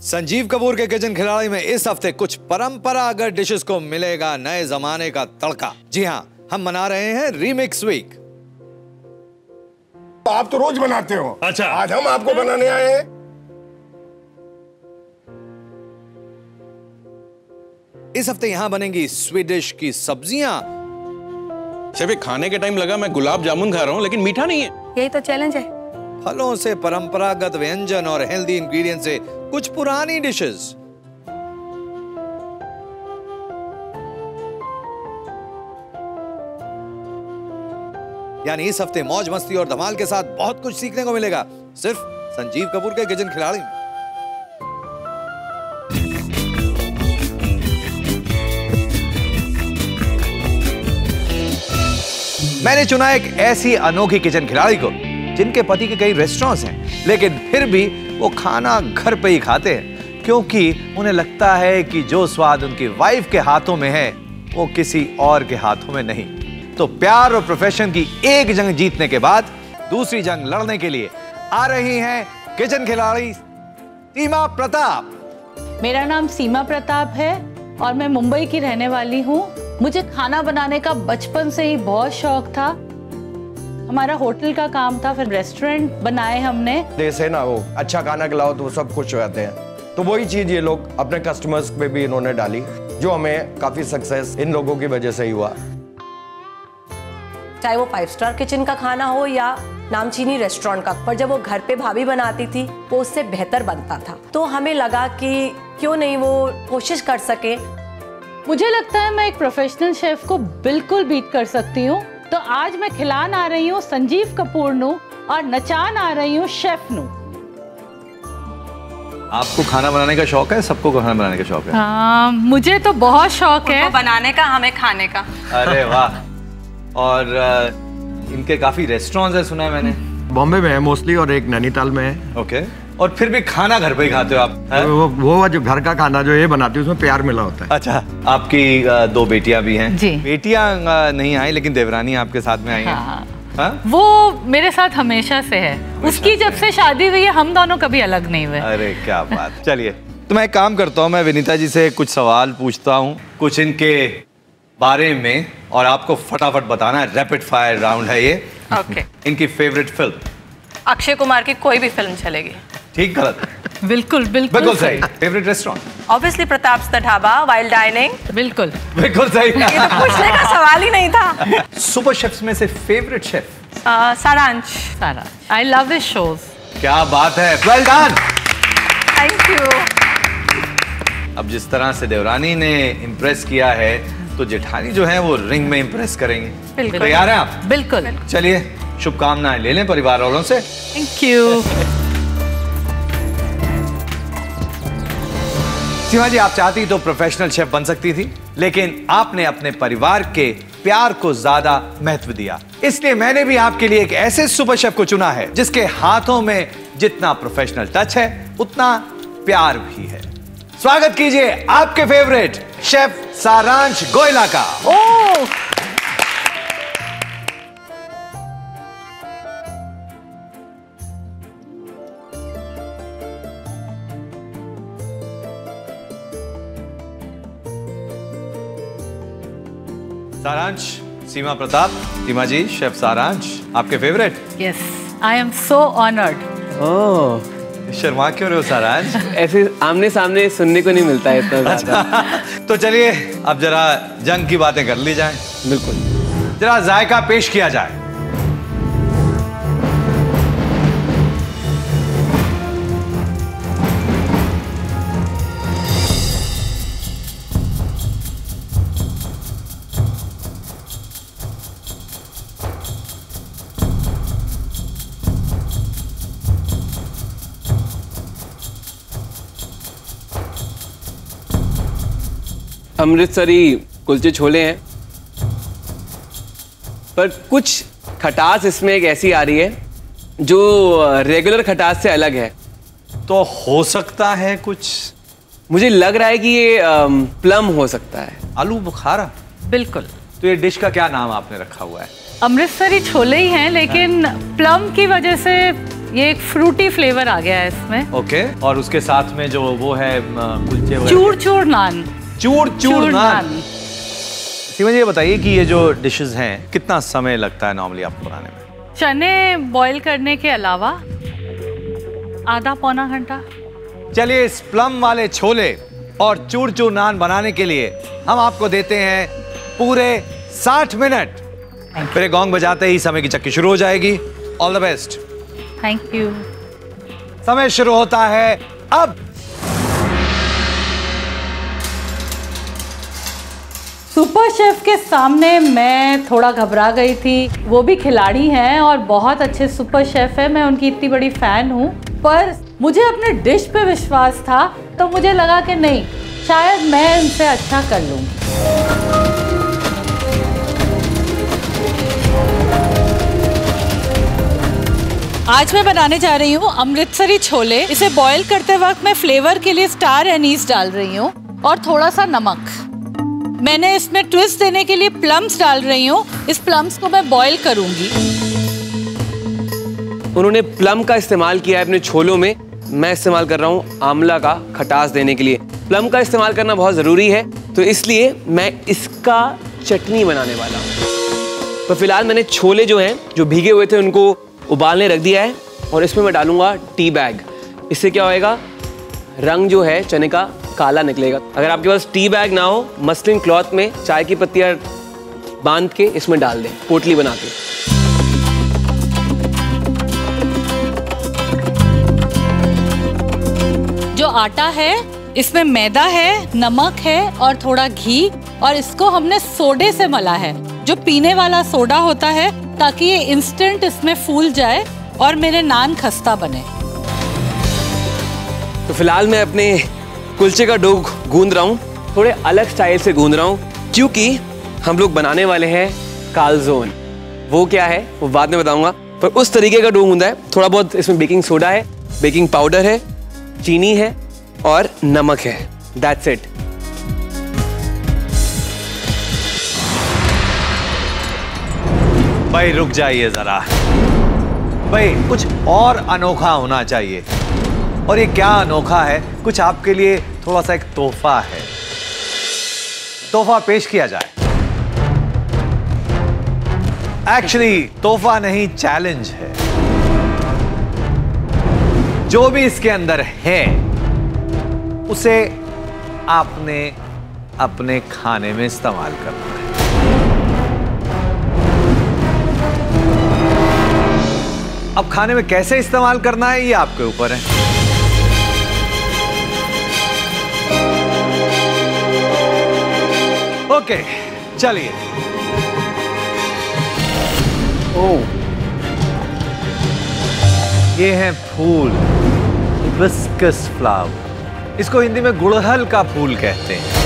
संजीव कपूर के किचन खिलाड़ी में इस हफ्ते कुछ परंपरागत डिशेस को मिलेगा नए जमाने का तड़का। जी हाँ, हम मना रहे हैं रीमिक्स वीक। आप तो रोज बनाते हो। अच्छा, आज हम आपको बनाने आए हैं। इस हफ्ते यहां बनेंगी स्वीडिश की सब्जियां। सिर्फ खाने के टाइम लगा मैं गुलाब जामुन खा रहा हूं, लेकिन मीठा नहीं है। यही तो चैलेंज है। फलों से परंपरागत व्यंजन और हेल्दी इंग्रेडिएंट से कुछ पुरानी डिशेस। यानी इस हफ्ते मौज मस्ती और धमाल के साथ बहुत कुछ सीखने को मिलेगा सिर्फ संजीव कपूर के किचन खिलाड़ी में। मैंने चुना एक ऐसी अनोखी किचन खिलाड़ी को जिनके पति के कई रेस्टोरेंट्स हैं, लेकिन फिर भी वो खाना घर पे ही खाते हैं क्योंकि उन्हें लगता है कि जो स्वाद उनकी वाइफ के हाथों में है वो किसी और के हाथों में नहीं। तो प्यार और प्रोफेशन की एक जंग जीतने के बाद दूसरी जंग लड़ने के लिए आ रही हैं किचन खिलाड़ी सीमा प्रताप। मेरा नाम सीमा प्रताप है और मैं मुंबई की रहने वाली हूँ। मुझे खाना बनाने का बचपन से ही बहुत शौक था। हमारा होटल का काम था, फिर रेस्टोरेंट बनाए हमने। जैसे ना वो अच्छा खाना खिलाओ तो वो सब खुश हो जाते हैं, तो वही चीज ये लोग अपने कस्टमर्स पे भी इन्होंने डाली, जो हमें काफी सक्सेस इन लोगों की वजह से ही हुआ। चाहे वो 5 स्टार किचन का खाना हो या नामचीनी रेस्टोरेंट का, पर जब वो घर पे भाभी बनाती थी वो उससे बेहतर बनता था। तो हमें लगा कि क्यों नहीं वो कोशिश कर सके। मुझे लगता है मैं एक प्रोफेशनल शेफ को बिल्कुल बीट कर सकती हूँ। तो आज मैं खिलान आ रही हूँ संजीव कपूर नू और नचान आ रही हूँ शेफ नू। आपको खाना बनाने का शौक है? सबको खाना बनाने का शौक है? मुझे तो बहुत शौक है बनाने का, हमें खाने का। अरे वाह। और इनके काफी रेस्टोरेंट्स है सुना है मैंने। बॉम्बे में है मोस्टली और एक नैनीताल में है। ओके। और फिर भी खाना घर पे ही खाते हो आप? वो जो घर का खाना जो ये बनाती है उसमें प्यार मिला होता है। अच्छा, आपकी 2 बेटियां भी हैं। जी। बेटियां नहीं आई लेकिन देवरानी आपके साथ में आई हैं। हाँ। वो मेरे साथ हमेशा से है। उसकी जब से शादी हुई है हम दोनों कभी अलग नहीं हुए। अरे क्या बात। चलिए, तो मैं एक काम करता हूँ, मैं विनीता जी से कुछ सवाल पूछता हूँ कुछ इनके बारे में और आपको फटाफट बताना है। रैपिड फायर राउंड है ये। ओके। इनकी फेवरेट फिल्म? अक्षय कुमार की कोई भी फिल्म चलेगी। ठीक गलत? बिल्कुल बिल्कुल सही। Favourite restaurant? Obviously Pratap's the dhaba, wild dining. बिल्कुल सही। ये तो पूछने का सवाल ही नहीं था। सुपर शेफ्स में से favourite chef? Saransh. I love his shows. क्या बात है, वेल डन। Thank you. अब जिस तरह से देवरानी ने इम्प्रेस किया है तो जेठानी जो है वो रिंग में इम्प्रेस करेंगे। बिल्कुल। तैयार हैं आप? बिल्कुल। चलिए, शुभकामनाएं ले लें परिवार वालों से। Thank you. सीमा जी, आप चाहती तो प्रोफेशनल शेफ बन सकती थी, लेकिन आपने अपने परिवार के प्यार को ज्यादा महत्व दिया। इसलिए मैंने भी आपके लिए एक ऐसे सुपर शेफ को चुना है जिसके हाथों में जितना प्रोफेशनल टच है उतना प्यार भी है। स्वागत कीजिए आपके फेवरेट शेफ सारांश गोयला का। ओह, सारांश, सीमा प्रताप। सीमा जी, शेफ सारांश आपके favourite? Yes, I am so honoured. Oh, शर्मा क्यों रहे हो सारांश? ऐसे आमने सामने सुनने को नहीं मिलता है इतना ज्यादा। तो चलिए अब जरा जंग की बातें कर ली जाएं। बिल्कुल। जरा जायका पेश किया जाए। अमृतसरी कुलचे छोले हैं, पर कुछ खटास इसमें एक ऐसी आ रही है जो रेगुलर खटास से अलग है। तो हो सकता है कुछ, मुझे लग रहा है कि ये प्लम हो सकता है। आलू बुखारा? बिल्कुल। तो ये डिश का क्या नाम आपने रखा हुआ है? अमृतसरी छोले ही हैं, लेकिन प्लम की वजह से ये एक फ्रूटी फ्लेवर आ गया है इसमें। ओके, और उसके साथ में जो वो है कुलचे वगैरह, चूर चूर नान। चूर नान। सीमा जी ये बताइए कि ये जो डिशेस हैं कितना समय लगता है नॉर्मली आपको बनाने में? चने बॉईल करने के अलावा आधा पौना घंटा। चलिए इस प्लम वाले छोले और चूर चूर नान बनाने के लिए हम आपको देते हैं पूरे 60 मिनट। फिर गोंग बजाते ही समय की चक्की शुरू हो जाएगी। All the best. Thank you. समय शुरू होता है अब। सुपर शेफ के सामने मैं थोड़ा घबरा गई थी। वो भी खिलाड़ी हैं और बहुत अच्छे सुपर शेफ है, मैं उनकी इतनी बड़ी फैन हूँ, पर मुझे अपने डिश पे विश्वास था तो मुझे लगा कि नहीं, शायद मैं इनसे अच्छा कर लूँ। आज मैं बनाने जा रही हूँ अमृतसरी छोले। इसे बॉईल करते वक्त मैं फ्लेवर के लिए स्टार एनीस डाल रही हूँ और थोड़ा सा नमक। मैंने इसमें ट्विस्ट देने के लिए प्लम्स डाल रही हूँ। इस प्लम्स को मैं बॉईल करूंगी। उन्होंने प्लम का इस्तेमाल किया है अपने छोलों में, मैं इस्तेमाल कर रहा हूँ आंवला का खटास देने के लिए। प्लम का इस्तेमाल करना बहुत ज़रूरी है, तो इसलिए मैं इसका चटनी बनाने वाला हूँ। तो फिलहाल मैंने छोले जो हैं, जो भीगे हुए थे, उनको उबालने रख दिया है और इसमें मैं डालूंगा टी बैग। इससे क्या होएगा, रंग जो है चने का काला निकलेगा। अगर आपके पास टी बैग ना हो, मसलिन क्लॉथ में चाय की पत्तियां बांध के इसमें डाल दें, पोटली बना के। जो आटा है इसमें मैदा है, नमक है और थोड़ा घी, और इसको हमने सोडे से मला है, जो पीने वाला सोडा होता है, ताकि ये इंस्टेंट इसमें फूल जाए और मेरे नान खस्ता बने। तो फिलहाल मैं अपने कुलचे का डो गूंद रहा हूँ, थोड़े अलग स्टाइल से गूंद रहा हूँ, क्योंकि हम लोग बनाने वाले हैं कालजोन। वो क्या है वो बाद में बताऊंगा, पर उस तरीके का डो गूंदा है। थोड़ा बहुत इसमें बेकिंग सोडा है, बेकिंग पाउडर है, चीनी है और नमक है। That's it. भाई रुक जाइए जरा, भाई कुछ और अनोखा होना चाहिए। और ये क्या अनोखा है, कुछ आपके लिए थोड़ा सा एक तोहफा है। तोहफा पेश किया जाए। एक्चुअली तोहफा नहीं, चैलेंज है। जो भी इसके अंदर है उसे आपने अपने खाने में इस्तेमाल करना है। अब खाने में कैसे इस्तेमाल करना है ये आपके ऊपर है। ओके चलिए। ओह, ये है फूल, हिबिस्कस फ्लावर। इसको हिंदी में गुड़हल का फूल कहते हैं।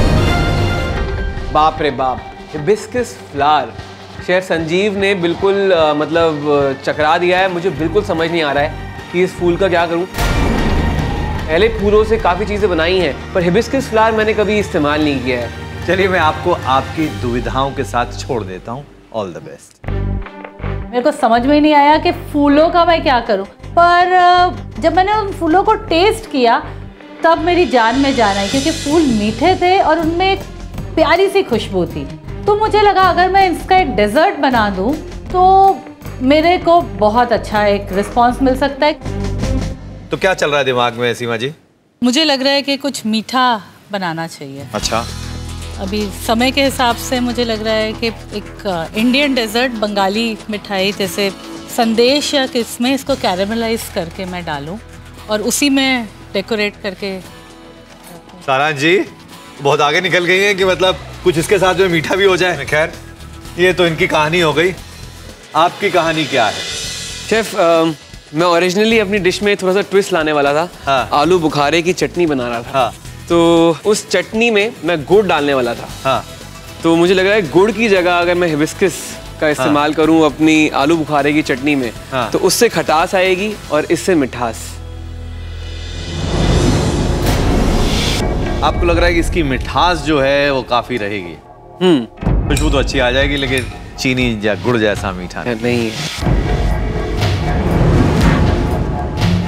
बाप रे बाप, हिबिस्कस फ्लावर। शेफ संजीव ने बिल्कुल मतलब चकरा दिया है। मुझे बिल्कुल समझ नहीं आ रहा है कि इस फूल का क्या करूं। पहले फूलों से काफ़ी चीज़ें बनाई हैं, पर हिबिस्कस फ्लावर मैंने कभी इस्तेमाल नहीं किया है। चलिए मैं आपको आपकी दुविधाओं के साथ छोड़ देता हूं। All the best. मेरे को समझ में ही नहीं आया कि फूलों का मैं क्या करूं, पर जब मैंने उन फूलों को टेस्ट किया तब मेरी जान में जान आई, क्योंकि फूल मीठे थे और उनमें एक प्यारी सी खुशबू थी। तो मुझे लगा अगर मैं इसका एक डेजर्ट बना दूं तो मेरे को बहुत अच्छा एक रिस्पांस मिल सकता है। तो क्या चल रहा है दिमाग में सीमा जी? मुझे लग रहा है कि कुछ मीठा बनाना चाहिए। अच्छा, अभी समय के हिसाब से मुझे लग रहा है कि एक इंडियन डेजर्ट, बंगाली मिठाई जैसे संदेश या किसमें इसको कैरेमलाइज करके मैं डालूं और उसी में डेकोरेट करके। सारांश जी बहुत आगे निकल गई हैं कि मतलब कुछ इसके साथ जो मीठा भी हो जाए। खैर ये तो इनकी कहानी हो गई, आपकी कहानी क्या है? शेफ मैं ओरिजिनली अपनी डिश में थोड़ा सा ट्विस्ट लाने वाला था। हाँ। आलू बुखारे की चटनी बना रहा था। हाँ। तो उस चटनी में मैं गुड़ डालने वाला था। हाँ। तो मुझे लग रहा है गुड़ की जगह अगर मैं हिबिस्कस का इस्तेमाल करूं अपनी आलू बुखारे की चटनी में, हाँ। तो उससे खटास आएगी और इससे मिठास। आपको लग रहा है कि इसकी मिठास जो है वो काफी रहेगी? खुशबू तो अच्छी आ जाएगी, लेकिन चीनी या गुड़ जैसा मीठा नहीं है।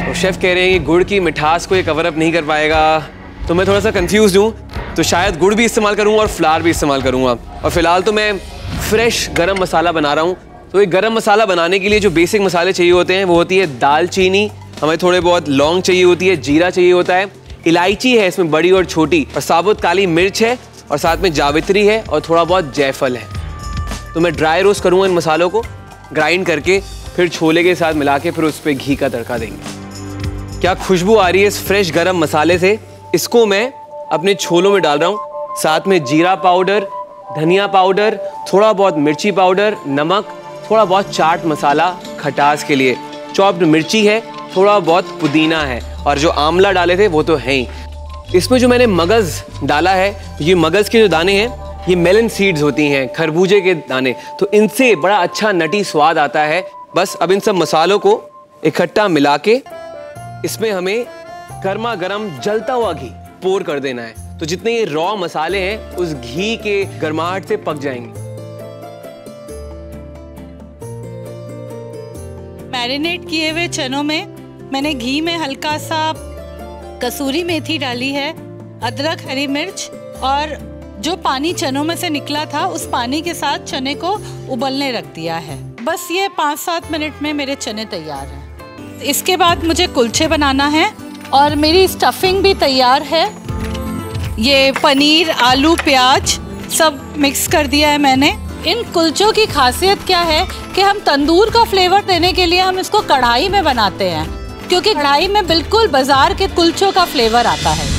तो शेफ कह रहे हैं कि गुड़ की मिठास को ये कवर अप नहीं कर पाएगा, तो मैं थोड़ा सा कंफ्यूज हूँ। तो शायद गुड़ भी इस्तेमाल करूँगा और फ्लावर भी इस्तेमाल करूँगा। और फिलहाल तो मैं फ्रेश गरम मसाला बना रहा हूँ। तो ये गरम मसाला बनाने के लिए जो बेसिक मसाले चाहिए होते हैं वो होती है दालचीनी, हमें थोड़े बहुत लौंग चाहिए होती है, जीरा चाहिए होता है, इलायची है इसमें बड़ी और छोटी, और साबुत काली मिर्च है, और साथ में जावित्री है, और थोड़ा बहुत जायफल है। तो मैं ड्राई रोस्ट करूँगा इन मसालों को, ग्राइंड करके फिर छोले के साथ मिला के फिर उस पर घी का तड़का देंगे। क्या खुशबू आ रही है इस फ्रेश गरम मसाले से। इसको मैं अपने छोलों में डाल रहा हूँ। साथ में जीरा पाउडर, धनिया पाउडर, थोड़ा बहुत मिर्ची पाउडर, नमक, थोड़ा बहुत चाट मसाला खटास के लिए, चॉप्ड मिर्ची है, थोड़ा बहुत पुदीना है, और जो आंवला डाले थे वो तो है ही। इसमें जो मैंने मगज़ डाला है, ये मगज़ के जो दाने हैं ये मेलन सीड्स होती हैं, खरबूजे के दाने, तो इनसे बड़ा अच्छा नटी स्वाद आता है। बस अब इन सब मसालों को इकट्ठा मिला के इसमें हमें गर्मा गर्म जलता हुआ घी पोर कर देना है। तो जितने ये रॉ मसाले हैं उस घी के गर्माहट से पक जाएंगे। मैरिनेट किए हुए चनों में मैंने घी में हल्का सा कसूरी मेथी डाली है, अदरक, हरी मिर्च, और जो पानी चनों में से निकला था उस पानी के साथ चने को उबलने रख दिया है। बस ये 5-7 मिनट में मेरे चने तैयार हैं। इसके बाद मुझे कुलचे बनाना है, और मेरी स्टफिंग भी तैयार है। ये पनीर, आलू, प्याज सब मिक्स कर दिया है मैंने। इन कुलचों की खासियत क्या है कि हम तंदूर का फ्लेवर देने के लिए हम इसको कढ़ाई में बनाते हैं, क्योंकि कढ़ाई में बिल्कुल बाजार के कुलचों का फ्लेवर आता है।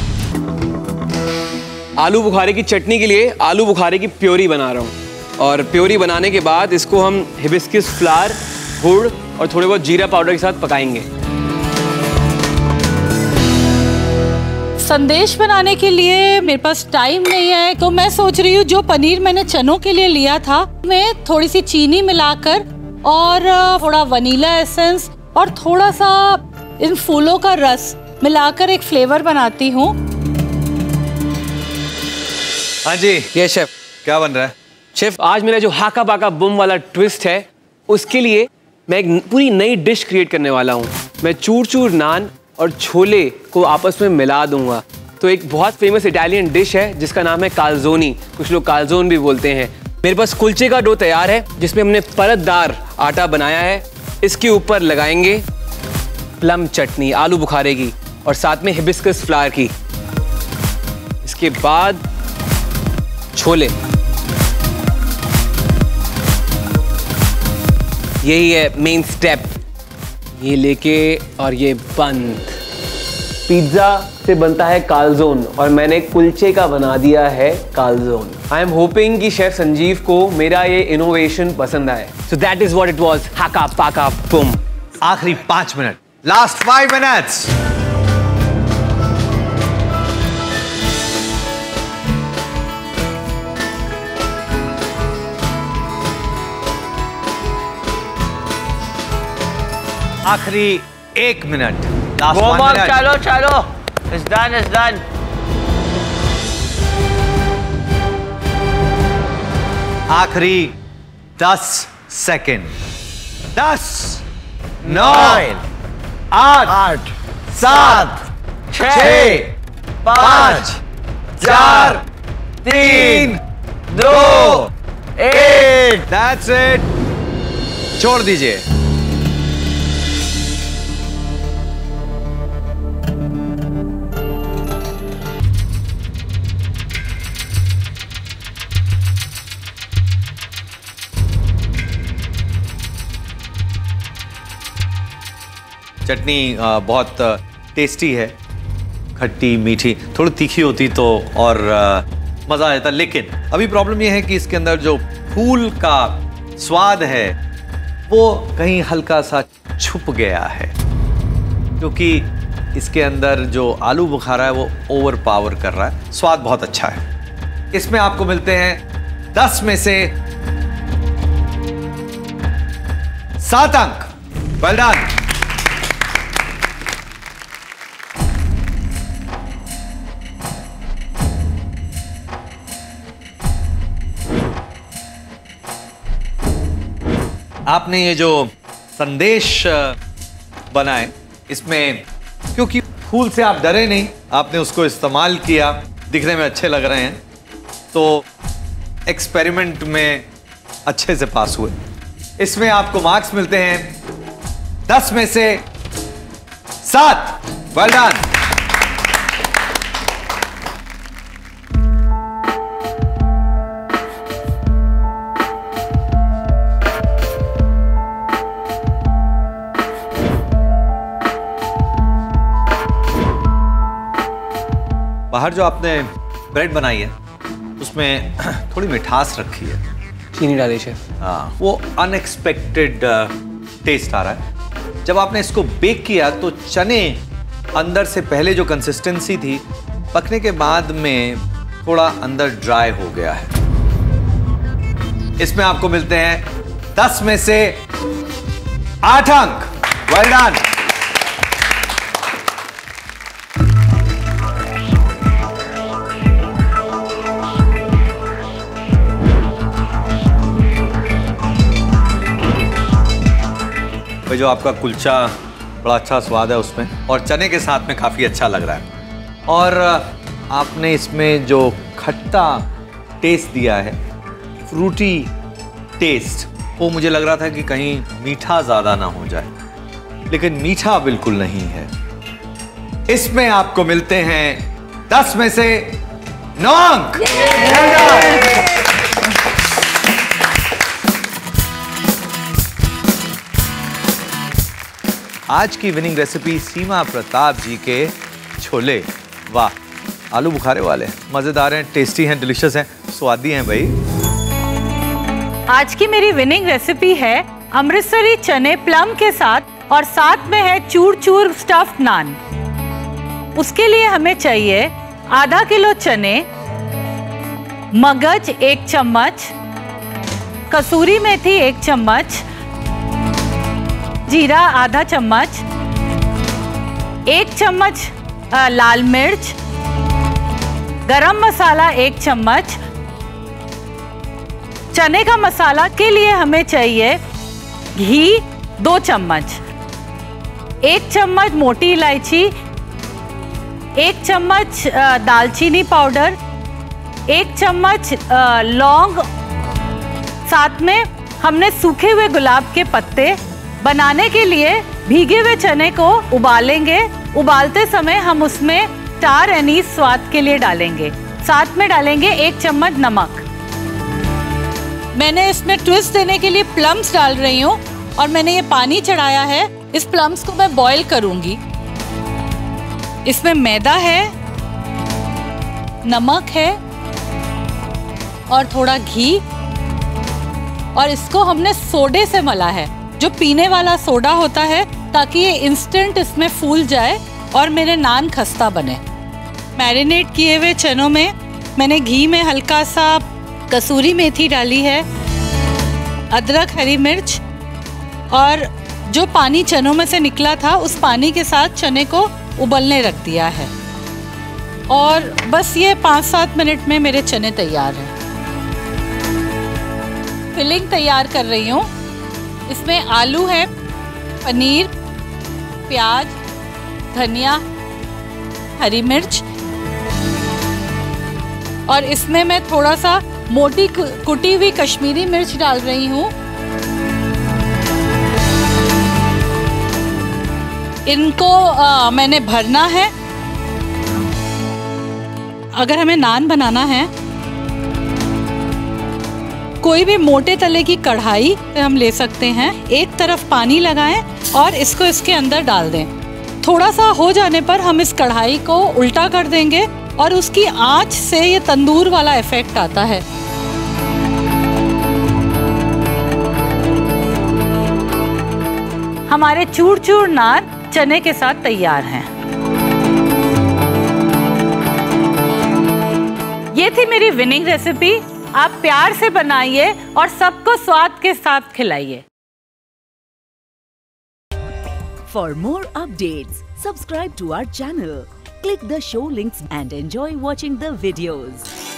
आलू बुखारे की चटनी के लिए आलू बुखारे की प्योरी बना रहा हूँ, और प्योरी बनाने के बाद इसको हम हिबिस्कस फ्लावर, गुड़ और थोड़े बहुत जीरा पाउडर के साथ पकाएंगे। संदेश बनाने के लिए मेरे पास टाइम नहीं है, तो मैं सोच रही हूँ जो पनीर मैंने चनों के लिए लिया था मैं थोड़ी सी चीनी मिलाकर और थोड़ा वनीला एसेंस और थोड़ा सा इन फूलों का रस मिलाकर एक फ्लेवर बनाती हूँ। हाँ जी, ये शेफ क्या बन रहा है? शेफ आज मेरा जो हाका बाका बुम वाला ट्विस्ट है उसके लिए मैं एक पूरी नई डिश क्रिएट करने वाला हूँ। मैं चूर चूर नान और छोले को आपस में मिला दूंगा। तो एक बहुत फेमस इटालियन डिश है जिसका नाम है कालजोनी, कुछ लोग कालजोन भी बोलते हैं। मेरे पास कुलचे का डो तैयार है जिसमें हमने परतदार आटा बनाया है। इसके ऊपर लगाएंगे प्लम चटनी आलू बुखारे की और साथ में हिबिस्कस फ्लावर की। इसके बाद छोले, यही है मेन स्टेप। ये लेके और ये बंद। पिज्जा से बनता है कालजोन और मैंने कुलचे का बना दिया है कालजोन। आई एम होपिंग कि शेफ संजीव को मेरा ये इनोवेशन पसंद आए। So that is what it was, हाका पाका बुम। आखिरी 5 मिनट, लास्ट 5 मिनट्स। आखिरी 1 मिनट, लास्ट 1 मिनट। चलो चलो, it's done, it's done. आखिरी 10 सेकेंड। 10, 9, 8, 7, 6, 5, 4, 3, 2, 1। That's it। छोड़ दीजिए। चटनी बहुत टेस्टी है, खट्टी मीठी, थोड़ी तीखी होती तो और मज़ा आ जाता। लेकिन अभी प्रॉब्लम ये है कि इसके अंदर जो फूल का स्वाद है वो कहीं हल्का सा छुप गया है, क्योंकि इसके अंदर जो आलू बुखारा है वो ओवर पावर कर रहा है। स्वाद बहुत अच्छा है। इसमें आपको मिलते हैं 10 में से 7 अंक। Well done. आपने ये जो संदेश बनाए इसमें क्योंकि फूल से आप डरे नहीं, आपने उसको इस्तेमाल किया, दिखने में अच्छे लग रहे हैं, तो एक्सपेरिमेंट में अच्छे से पास हुए। इसमें आपको मार्क्स मिलते हैं 10 में से 7। Well done. बाहर जो आपने ब्रेड बनाई है उसमें थोड़ी मिठास रखी है, चीनी डाली शेफ। हाँ, वो अनएक्सपेक्टेड टेस्ट आ रहा है। जब आपने इसको बेक किया तो चने अंदर से पहले जो कंसिस्टेंसी थी, पकने के बाद में थोड़ा अंदर ड्राई हो गया है। इसमें आपको मिलते हैं 10 में से 8 अंक। Well done. जो आपका कुलचा बड़ा अच्छा स्वाद है उसमें, और चने के साथ में काफ़ी अच्छा लग रहा है। और आपने इसमें जो खट्टा टेस्ट दिया है, फ्रूटी टेस्ट, वो मुझे लग रहा था कि कहीं मीठा ज़्यादा ना हो जाए, लेकिन मीठा बिल्कुल नहीं है। इसमें आपको मिलते हैं 10 में से 9 अंक। आज की विनिंग रेसिपी सीमा प्रताप जी के छोले। वाह, आलू बुखारे वाले, मजेदार हैं, टेस्टी हैं, डिलीशियस हैं, स्वादी हैं भाई। आज की मेरी विनिंग रेसिपी है अमृतसरी चने प्लम के साथ, और साथ में है चूर चूर स्टफ्ड नान। उसके लिए हमें चाहिए आधा किलो चने, मगज 1 चम्मच, कसूरी मेथी 1 चम्मच, जीरा आधा चम्मच, 1 चम्मच लाल मिर्च, गरम मसाला 1 चम्मच। चने का मसाला के लिए हमें चाहिए घी 2 चम्मच, 1 चम्मच मोटी इलायची, 1 चम्मच दालचीनी पाउडर, 1 चम्मच लौंग, साथ में हमने सूखे हुए गुलाब के पत्ते। बनाने के लिए भीगे हुए चने को उबालेंगे। उबालते समय हम उसमें स्टार एनीस स्वाद के लिए डालेंगे। साथ में डालेंगे 1 चम्मच नमक। मैंने इसमें ट्विस्ट देने के लिए प्लम्स डाल रही हूँ, और मैंने ये पानी चढ़ाया है। इस प्लम्स को मैं बॉईल करूंगी। इसमें मैदा है, नमक है और थोड़ा घी, और इसको हमने सोडे से मला है, जो पीने वाला सोडा होता है, ताकि ये इंस्टेंट इसमें फूल जाए और मेरे नान खस्ता बने। मैरिनेट किए हुए चनों में मैंने घी में हल्का सा कसूरी मेथी डाली है, अदरक, हरी मिर्च, और जो पानी चनों में से निकला था उस पानी के साथ चने को उबलने रख दिया है। और बस ये 5-7 मिनट में मेरे चने तैयार हैं। फिलिंग तैयार कर रही हूँ। इसमें आलू है, पनीर, प्याज, धनिया, हरी मिर्च, और इसमें मैं थोड़ा सा मोटी कुटी हुई कश्मीरी मिर्च डाल रही हूँ। इनको मैंने भरना है। अगर हमें नान बनाना है, कोई भी मोटे तले की कढ़ाई हम ले सकते हैं। एक तरफ पानी लगाएं और इसको इसके अंदर डाल दें। थोड़ा सा हो जाने पर हम इस कढ़ाई को उल्टा कर देंगे, और उसकी आंच से ये तंदूर वाला इफेक्ट आता है। हमारे चूर चूर नान चने के साथ तैयार हैं। ये थी मेरी विनिंग रेसिपी। आप प्यार से बनाइए और सबको स्वाद के साथ खिलाइए। For more updates, subscribe to our channel, click the show links and enjoy watching the videos.